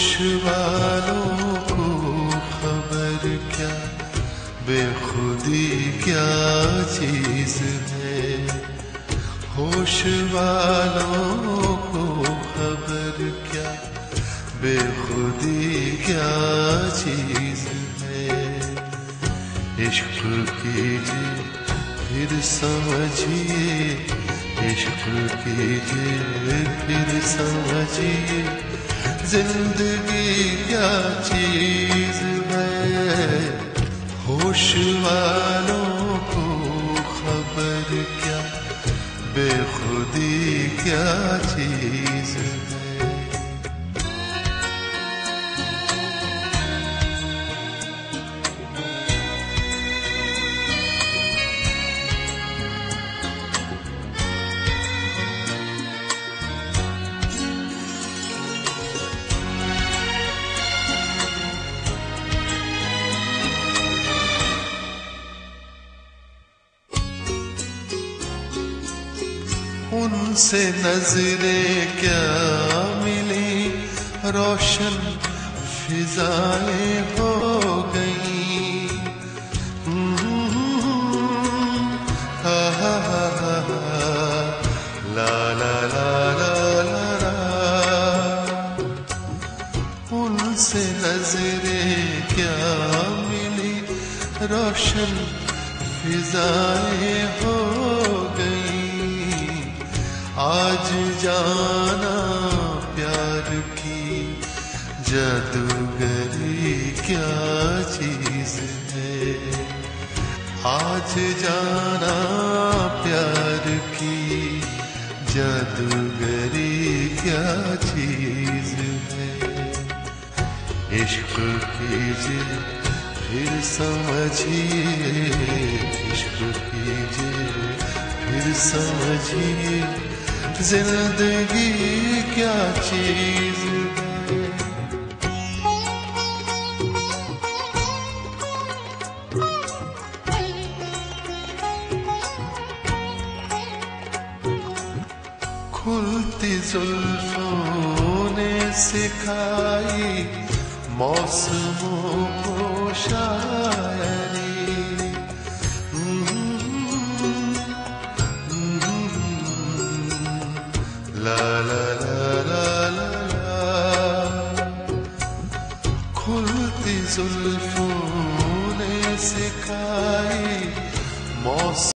होश वालों को खबर क्या, बेखुदी क्या चीज है। होश वालों को खबर क्या, बेखुदी क्या चीज है। इश्क कीजिए फिर समझिए, इश्क कीजिए फिर समझिए, जिंदगी क्या चीज है। होश वालों को खबर क्या, बेखुदी क्या चीज है। उनसे नजरें क्या मिली, रोशन फिजाएं हो गई। ला ला ला ला ला ला। उनसे नजरें क्या मिली, रोशन फिजाएं हो गई। आज जाना प्यार की जादूगरी क्या चीज है। आज जाना प्यार की जादूगरी क्या चीज है। इश्क कीजिए फिर समझिए, इश्क कीजिए फिर समझिए, जिंदगी क्या चीज है। खुलती जुल्फों ने सिखाई मौसमों को शायरी। ला ला ला ला ला ला। खुलती जुल्फों ने सिखाई मौसम